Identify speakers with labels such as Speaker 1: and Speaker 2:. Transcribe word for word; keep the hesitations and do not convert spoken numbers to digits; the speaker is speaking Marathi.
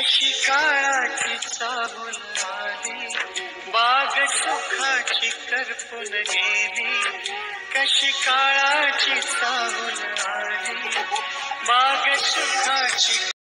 Speaker 1: कशी काळाची चाहूल आली, बाग सुखाची करपून गेली. कशी काळाची चाहूल आली, बाग सुखाची